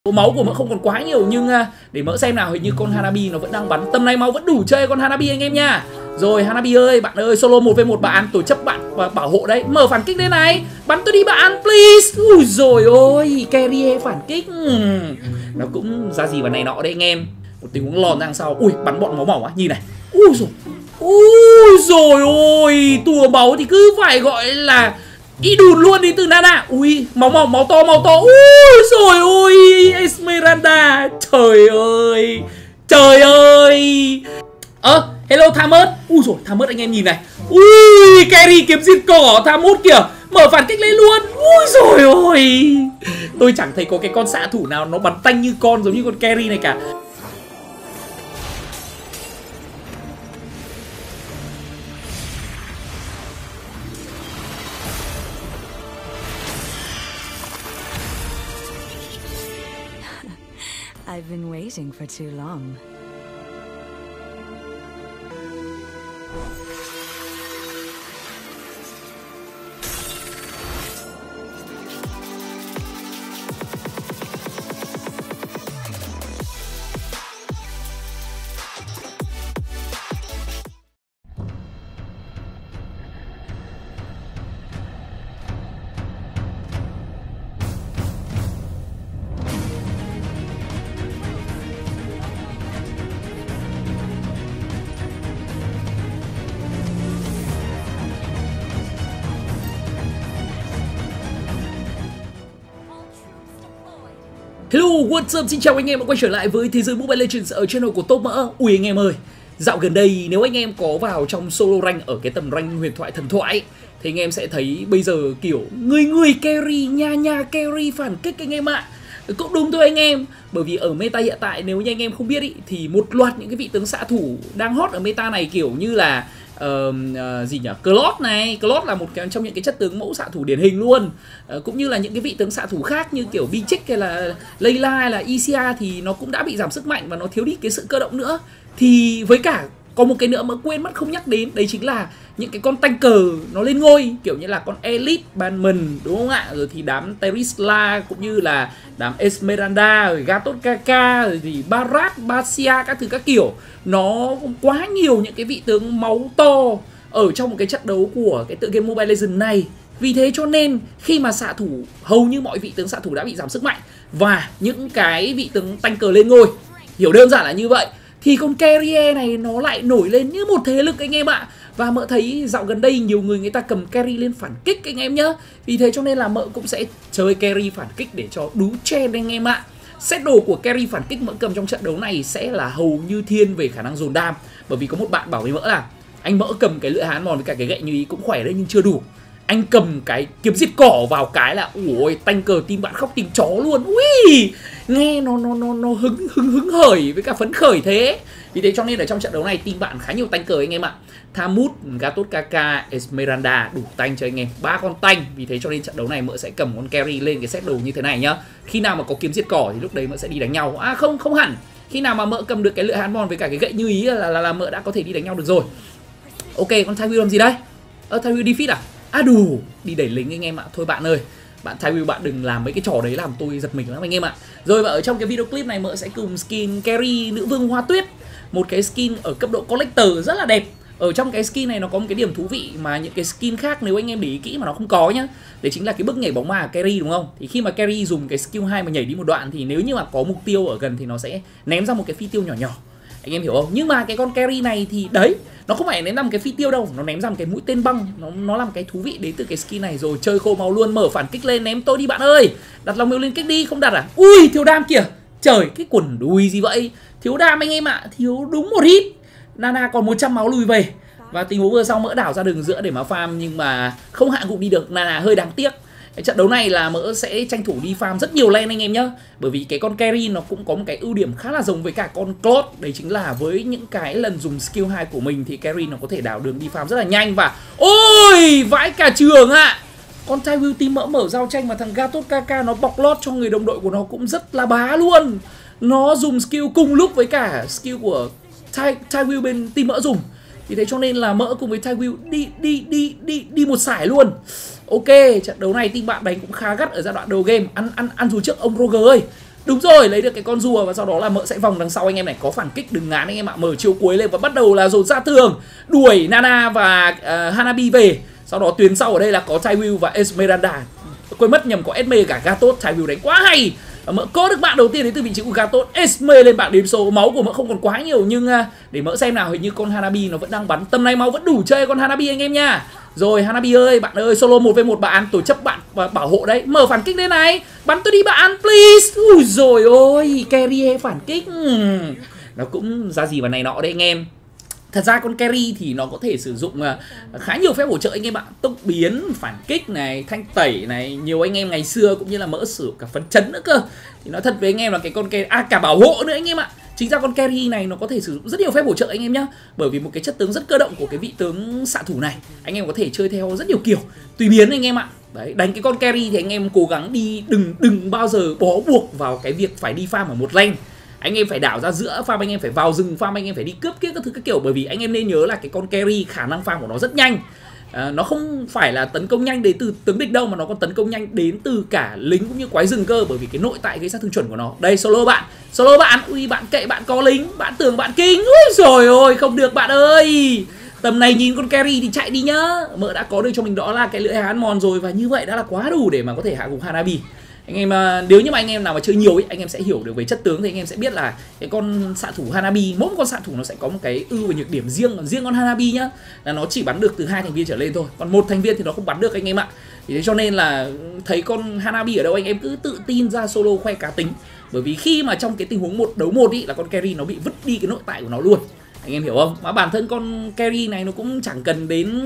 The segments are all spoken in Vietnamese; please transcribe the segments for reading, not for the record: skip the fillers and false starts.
Máu của mỡ không còn quá nhiều nhưng để mỡ xem nào, hình như con Hanabi nó vẫn đang bắn. Tầm này máu vẫn đủ chơi con Hanabi anh em nha. Rồi Hanabi ơi, bạn ơi, solo 1v1 bạn, tôi chấp bạn và bảo hộ đấy. Mở phản kích lên này, bắn tôi đi bạn, please. Ui rồi ôi, carry phản kích. Nó cũng ra gì vào này nọ đấy anh em. Một tình huống lòn ra đằng sau. Ui, bắn bọn máu mỏng á, nhìn này. Ui rồi ôi, tùa máu thì cứ phải gọi là đi đùn luôn đi từ Nana. Ui, máu mỏng, máu to. Ui rồi ôi, Esmeralda. Trời ơi. Hello Thamus. Ui rồi, Thamus anh em nhìn này. Ui, carry kiếm diệt cỏ Thamus kìa. Mở phản kích lên luôn. Ui rồi ôi. Tôi chẳng thấy có cái con xạ thủ nào nó bắn tanh như con giống như con carry này cả. I've been waiting for too long. Hello, what's up? Xin chào anh em đã quay trở lại với Thế giới Mobile Legends ở channel của Top Mỡ. Ui anh em ơi, dạo gần đây nếu anh em có vào trong solo rank ở cái tầm rank huyền thoại thần thoại ấy, thì anh em sẽ thấy bây giờ kiểu người carry, nhà carry phản kích anh em ạ. Cũng đúng thôi anh em, bởi vì ở meta hiện tại nếu như anh em không biết ý, thì một loạt những cái vị tướng xạ thủ đang hot ở meta này kiểu như là gì nhỉ, Claude này. Claude là một trong những cái chất tướng mẫu xạ thủ điển hình luôn. Cũng như là những cái vị tướng xạ thủ khác như kiểu Bichik hay là Layla hay là Isia thì nó cũng đã bị giảm sức mạnh và nó thiếu đi cái sự cơ động nữa. Thì với cả có một cái nữa mà quên mất không nhắc đến, đấy chính là những cái con tanker nó lên ngôi, kiểu như là con Elite, Banman, đúng không ạ? Rồi thì đám Terisla cũng như là đám Esmeralda, rồi Gatot Kaka, rồi thì Barat, Basia, các thứ các kiểu. Nó quá nhiều những cái vị tướng máu to ở trong một cái trận đấu của cái tựa game Mobile Legends này. Vì thế cho nên khi mà xạ thủ, hầu như mọi vị tướng xạ thủ đã bị giảm sức mạnh và những cái vị tướng tanker lên ngôi, hiểu đơn giản là như vậy, thì con carrier này nó lại nổi lên như một thế lực anh em ạ. Và Mỡ thấy dạo gần đây nhiều người ta cầm carry lên phản kích anh em nhá. Vì thế cho nên là Mỡ cũng sẽ chơi carry phản kích để cho đú chen anh em ạ. Set đồ của carry phản kích Mỡ cầm trong trận đấu này sẽ là hầu như thiên về khả năng dồn đam. Bởi vì có một bạn bảo với Mỡ là anh Mỡ cầm cái lưỡi hán mòn với cả cái gậy như ý cũng khỏe đấy nhưng chưa đủ. Anh cầm cái kiếm diệt cỏ vào cái là ui tanker tim bạn khóc tim chó luôn. Ui, nghe nó hứng hởi với cả phấn khởi thế. Vì thế cho nên ở trong trận đấu này team bạn khá nhiều tanker anh em ạ. Thamus, Gatot Kaka, Esmeralda đủ tanh cho anh em, 3 con tanh. Vì thế cho nên trận đấu này Mỡ sẽ cầm con carry lên cái set đồ như thế này nhá. Khi nào mà có kiếm diệt cỏ thì lúc đấy Mỡ sẽ đi đánh nhau. À không hẳn. Khi nào mà Mỡ cầm được cái lưỡi hán mòn với cả cái gậy như ý là Mỡ đã có thể đi đánh nhau được rồi. Ok, con Tywin làm gì đây? Tywin defeat à? À đủ, đi đẩy lính anh em ạ. Thôi bạn ơi, bạn Tywin bạn đừng làm mấy cái trò đấy làm tôi giật mình lắm anh em ạ. Rồi và ở trong cái video clip này Mỡ sẽ cùng skin carry nữ vương hoa tuyết, một cái skin ở cấp độ collector rất là đẹp. Ở trong cái skin này nó có một cái điểm thú vị mà những cái skin khác nếu anh em để ý kỹ mà nó không có nhá. Đấy chính là cái bước nhảy bóng ma carry đúng không? Thì khi mà carry dùng cái skill 2 mà nhảy đi một đoạn thì nếu như mà có mục tiêu ở gần thì nó sẽ ném ra một cái phi tiêu nhỏ nhỏ. Anh em hiểu không? Nhưng mà cái con carry này thì đấy, nó không phải ném ra một cái phi tiêu đâu, nó ném ra một cái mũi tên băng. Nó làm cái thú vị đến từ cái skin này. Rồi chơi khô máu luôn, mở phản kích lên, ném tôi đi bạn ơi. Đặt lòng yêu lên kích đi, không đặt à? Ui, thiếu đam kìa. Trời, cái quần đùi gì vậy? Thiếu đam anh em ạ, thiếu đúng một hit. Nana còn 100 máu lùi về. Và tình huống vừa sau Mỡ đảo ra đường giữa để mà farm nhưng mà không hạ gục đi được Nana, hơi đáng tiếc. Cái trận đấu này là Mỡ sẽ tranh thủ đi farm rất nhiều lane anh em nhá. Bởi vì cái con carry nó cũng có một cái ưu điểm khá là giống với cả con Claude. Đấy chính là với những cái lần dùng skill 2 của mình thì carry nó có thể đảo đường đi farm rất là nhanh. Và ôi, vãi cả trường ạ. Con Tywin team Mỡ mở giao tranh mà thằng Gatot Kaka nó bọc lót cho người đồng đội của nó cũng rất là bá luôn. Nó dùng skill cùng lúc với cả skill của Tywin bên team Mỡ dùng. Vì thế cho nên là Mỡ cùng với Tywin đi một sải luôn. Ok, trận đấu này team bạn đánh cũng khá gắt ở giai đoạn đầu game. Ăn dù trước ông Roger ơi. Đúng rồi, lấy được cái con rùa và sau đó là Mỡ sẽ vòng đằng sau anh em này. Có phản kích đừng ngán anh em ạ. Mở chiêu cuối lên và bắt đầu là dồn ra tường, đuổi Nana và Hanabi về. Sau đó tuyến sau ở đây là có Tywin và Esmeralda. Quên mất nhầm có Esme cả Gatot. Tywin đánh quá hay. Mỡ có được bạn đầu tiên đến từ vị trí của Gatot. Esme lên bảng điểm số. Máu của Mỡ không còn quá nhiều nhưng để Mỡ xem nào, hình như con Hanabi nó vẫn đang bắn. Tầm này máu vẫn đủ chơi con Hanabi anh em nha. Rồi Hanabi ơi, bạn ơi, solo 1v1 bạn, tôi chấp bạn bảo hộ đấy. Mở phản kích lên này, bắn tôi đi bạn, please. Ui rồi ôi, carry phản kích. Nó cũng ra gì vào này nọ đấy anh em. Thật ra con carry thì nó có thể sử dụng khá nhiều phép hỗ trợ anh em ạ. Tốc biến, phản kích này, thanh tẩy này. Nhiều anh em ngày xưa cũng như là Mỡ sử dụng cả phấn chấn nữa cơ. Thì nói thật với anh em là cái con carry, cả bảo hộ nữa anh em ạ. Chính ra con carry này nó có thể sử dụng rất nhiều phép bổ trợ anh em nhá. Bởi vì một cái chất tướng rất cơ động của cái vị tướng xạ thủ này, anh em có thể chơi theo rất nhiều kiểu, tùy biến anh em ạ. Đấy, đánh cái con carry thì anh em cố gắng đi đừng bao giờ bó buộc vào cái việc phải đi farm ở một lane. Anh em phải đảo ra giữa farm, anh em phải vào rừng farm, anh em phải đi cướp kiếp các thứ các kiểu. Bởi vì anh em nên nhớ là cái con carry khả năng farm của nó rất nhanh. Nó không phải là tấn công nhanh đến từ tướng địch đâu, mà nó còn tấn công nhanh đến từ cả lính cũng như quái rừng cơ. Bởi vì cái nội tại gây sát thương chuẩn của nó. Đây solo bạn, ui bạn kệ bạn có lính, bạn tưởng bạn kinh. Ui rồi ôi không được bạn ơi. Tầm này nhìn con carry thì chạy đi nhá. Mỡ đã có được cho mình đó là cái lưỡi hái ăn mòn rồi, và như vậy đã là quá đủ để mà có thể hạ gục Hanabi. Anh em nếu như mà anh em nào mà chơi nhiều ấy, anh em sẽ hiểu được về chất tướng thì anh em sẽ biết là cái con xạ thủ Hanabi, mỗi con xạ thủ nó sẽ có một cái ưu và nhược điểm riêng. Còn riêng con Hanabi nhá, là nó chỉ bắn được từ 2 thành viên trở lên thôi, còn 1 thành viên thì nó không bắn được anh em ạ. Thì thế cho nên là thấy con Hanabi ở đâu anh em cứ tự tin ra solo khoe cá tính. Bởi vì khi mà trong cái tình huống 1 đấu 1 ý, là con carry nó bị vứt đi cái nội tại của nó luôn. Anh em hiểu không? Mà bản thân con carry này nó cũng chẳng cần đến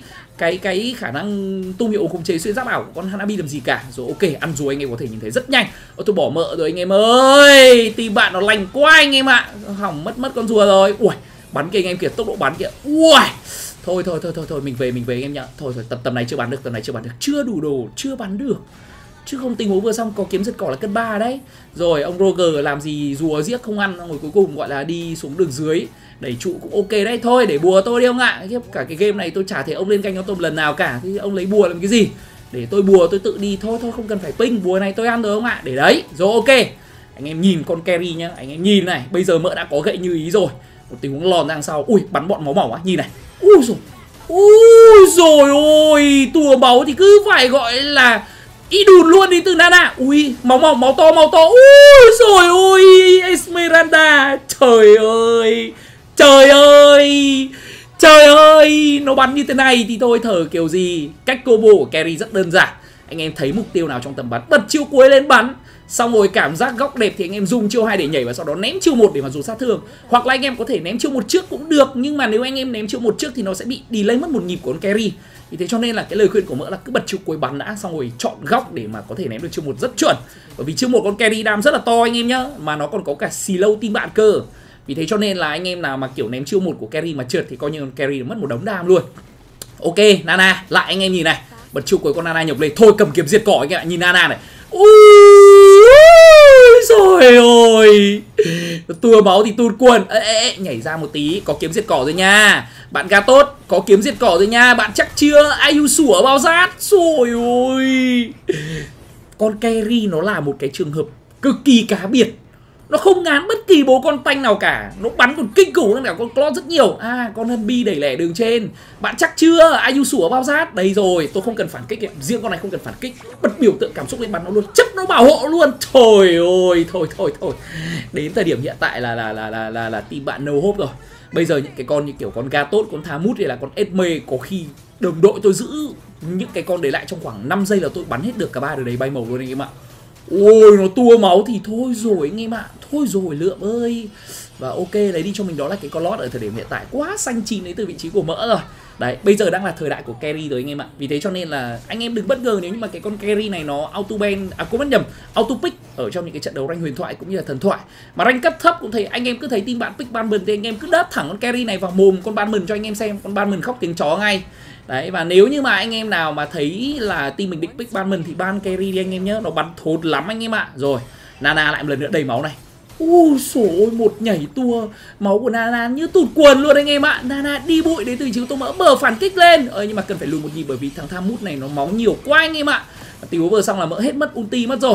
cái khả năng tung hiệu khống chế xuyên giáp ảo của con Hanabi làm gì cả. Rồi ok, ăn rồi anh em có thể nhìn thấy rất nhanh. Tôi bỏ Mỡ rồi anh em ơi. Team bạn nó lành quá anh em ạ. Hỏng mất con rùa rồi. Ui, bắn kìa anh em kìa, tốc độ bắn kìa. Ui. Thôi mình về anh em nhá. Thôi tầm này chưa bắn được, chưa đủ đồ, chưa bắn được. Chứ không tình huống vừa xong có kiếm giật cỏ là cân 3 đấy. Rồi ông Roger làm gì rùa giết không ăn, rồi cuối cùng gọi là đi xuống đường dưới đẩy trụ cũng ok đấy. Thôi để bùa tôi đi ông ạ. Cả cái game này tôi chả thấy ông lên canh cho tôi một lần nào cả. Thì ông lấy bùa làm cái gì? Để tôi bùa tôi tự đi. Thôi không cần phải ping. Bùa này tôi ăn rồi ông ạ. Để đấy. Rồi ok. Anh em nhìn con carry nhá. Anh em nhìn này. Bây giờ Mỡ đã có gậy như ý rồi. Một tình huống lòn đằng sau. Ui bắn bọn máu mỏng á. Nhìn này. Ui rồi ôi. Tùa máu thì cứ phải gọi là ý đùn luôn đi từ Nana. Ui máu mỏng, máu to. Ui rồi ôi Esmeralda. Trời ơi, nó bắn như thế này thì tôi thở kiểu gì. Cách combo của carry rất đơn giản. Anh em thấy mục tiêu nào trong tầm bắn, bật chiêu cuối lên bắn. Xong rồi cảm giác góc đẹp thì anh em dùng chiêu 2 để nhảy và sau đó ném chiêu 1 để mà dùng sát thương. Hoặc là anh em có thể ném chiêu 1 trước cũng được, nhưng mà nếu anh em ném chiêu 1 trước thì nó sẽ bị delay mất một nhịp của con carry. Vì thế cho nên là cái lời khuyên của Mỡ là cứ bật chiêu cuối bắn đã, xong rồi chọn góc để mà có thể ném được chiêu 1 rất chuẩn. Bởi vì chiêu 1 con carry đam rất là to anh em nhá, mà nó còn có cả slow team bạn cơ. Vì thế cho nên là anh em nào mà kiểu ném chiêu 1 của carry mà trượt thì coi như con carry mất một đống đam luôn. Ok, Nana, lại anh em nhìn này. Bật chiêu cuối con Nana nhộc lên. Thôi cầm kiếm diệt cỏ anh em ạ, nhìn Nana này. Ui rồi ôi. Tua máu thì tụt quần. Nhảy ra một tí, có kiếm diệt cỏ rồi nha. Bạn Gatot, có kiếm diệt cỏ rồi nha. Bạn chắc chưa? Ai sủa bao rát. Rồi ôi. Con carry nó là một cái trường hợp cực kỳ cá biệt. Nó không ngán bất kỳ bố con tanh nào cả. Nó bắn còn kinh khủng hơn cả con Claude rất nhiều. Con Hân đẩy lẻ đường trên. Bạn chắc chưa? Ai sủa bao rát. Đây rồi, tôi không cần phản kích. Riêng con này không cần phản kích. Bật biểu tượng cảm xúc lên bắn nó luôn. Chấp nó bảo hộ luôn. Trời ơi, thôi. Đến thời điểm hiện tại là team bạn no hope rồi. Bây giờ những cái con như kiểu con Gatot, con Thamut hay là con Esme, có khi đồng đội tôi giữ những cái con để lại trong khoảng 5 giây là tôi bắn hết được cả 3 đứa đấy bay màu luôn anh em ạ. Ôi nó tua máu thì thôi rồi anh em ạ. Thôi rồi Lượm ơi. Và ok, lấy đi cho mình đó là cái con lót ở thời điểm hiện tại. Quá xanh chín đấy từ vị trí của Mỡ rồi. Đấy, bây giờ đang là thời đại của carry rồi anh em ạ. Vì thế cho nên là anh em đừng bất ngờ nếu như mà cái con carry này nó auto ban, auto pick ở trong những cái trận đấu rank huyền thoại cũng như là thần thoại. Mà rank cấp thấp cũng thấy anh em cứ thấy team bạn pick Banman thì anh em cứ đớp thẳng con carry này vào mồm con Banman cho anh em xem. Con Banman khóc tiếng chó ngay. Đấy, và nếu như mà anh em nào mà thấy là team mình định pick Banman thì ban carry đi anh em nhớ, nó bắn thốn lắm anh em ạ. Rồi, Nana lại một lần nữa đầy máu này. Ui xồi ôi, một nhảy tua máu của Nana như tụt quần luôn anh em ạ. Nana đi bụi đến từ chiếu tô Mỡ, mở phản kích lên. Nhưng mà cần phải lùi một nhịp bởi vì thằng Thamut này nó máu nhiều quá anh em ạ. Tình huống vừa xong là Mỡ hết mất ulti mất rồi.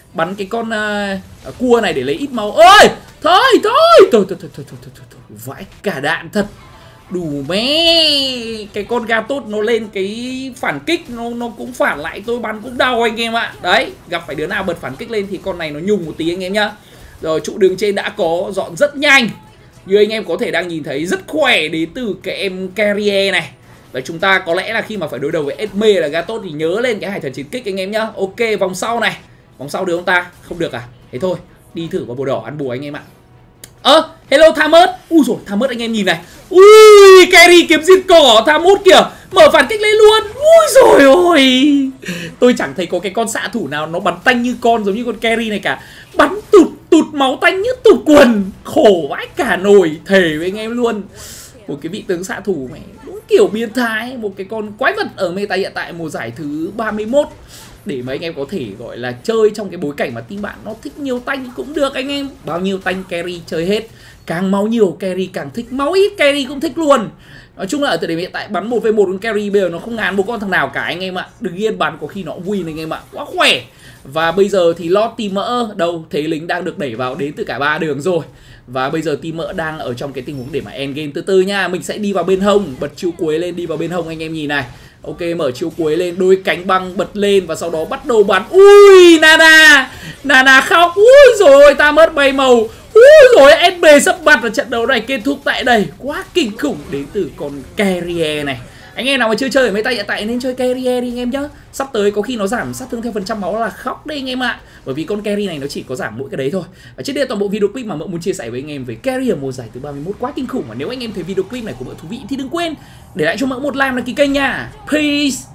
bắn cái con cua này để lấy ít máu. Ơi thôi, vãi cả đạn thật. Đủ mẹ. Cái con Gatot nó lên cái phản kích, nó cũng phản lại tôi, bắn cũng đau anh em ạ. Đấy, gặp phải đứa nào bật phản kích lên thì con này nó nhùng một tí anh em nhá. Rồi trụ đường trên đã có, dọn rất nhanh. Như anh em có thể đang nhìn thấy rất khỏe đến từ cái em Carrier này. Và chúng ta có lẽ là khi mà phải đối đầu với Esme là Gatot thì nhớ lên cái hải thần chiến kích anh em nhá. Ok, vòng sau này. Vòng sau được không ta? Không được à? Thế thôi, đi thử vào bồ đỏ ăn bùa anh em ạ. Hello Thamus. Ui rồi, Thamus anh em nhìn này. Ui, carry kiếm diệt cỏ, Thamus kìa. Mở phản kích lên luôn. Ui rồi ôi. Tôi chẳng thấy có cái con xạ thủ nào nó bắn tanh như con giống như con carry này cả. Bắn tụt máu tanh như tụt quần. Khổ vãi cả nồi, thề với anh em luôn. Một cái vị tướng xạ thủ mày đúng kiểu biến thái. Một cái con quái vật ở meta hiện tại mùa giải thứ 31. Để mà anh em có thể gọi là chơi trong cái bối cảnh mà team bạn nó thích nhiều tanh cũng được anh em. Bao nhiêu tanh carry chơi hết. Càng máu nhiều carry càng thích, máu ít carry cũng thích luôn. Nói chung là ở thời điểm hiện tại bắn 1v1 con carry bây giờ nó không ngán một con thằng nào cả anh em ạ. Đừng yên bắn có khi nó win anh em ạ. Quá khỏe. Và bây giờ thì lót team mỡ đâu, thế lính đang được đẩy vào đến từ cả 3 đường rồi. Và bây giờ team mỡ đang ở trong cái tình huống để mà end game từ từ nha. Mình sẽ đi vào bên hông, bật chiêu cuối lên đi vào bên hông anh em nhìn này. Ok, mở chiêu cuối lên, đôi cánh băng bật lên và sau đó bắt đầu bắn. Ui, Nana khóc. Ui rồi, ta mất bay màu. Ui rồi, SB sắp bật và trận đấu này kết thúc tại đây. Quá kinh khủng đến từ con Carrier này. Anh em nào mà chưa chơi ở meta hiện tại nên chơi Carrier đi anh em nhá. Sắp tới có khi nó giảm sát thương theo phần trăm máu là khóc đấy anh em ạ. Bởi vì con Carry này nó chỉ có giảm mỗi cái đấy thôi. Và trước đây toàn bộ video clip mà Mợ muốn chia sẻ với anh em về Carrier mùa giải thứ 31 quá kinh khủng. Và nếu anh em thấy video clip này của Mợ thú vị thì đừng quên để lại cho Mợ một like đăng ký kênh nha. Peace.